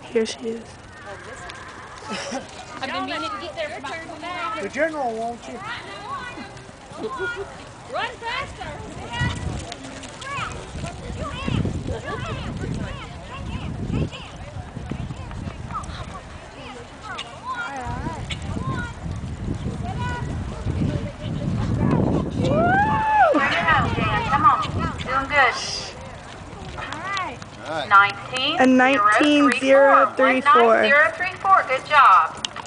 Here she is. I've been meaning to get there for about 2 minutes. The general, won't you? Run faster! Come on, doing good. 19 A 19-0-3-4. 19-0-3-4. Good job.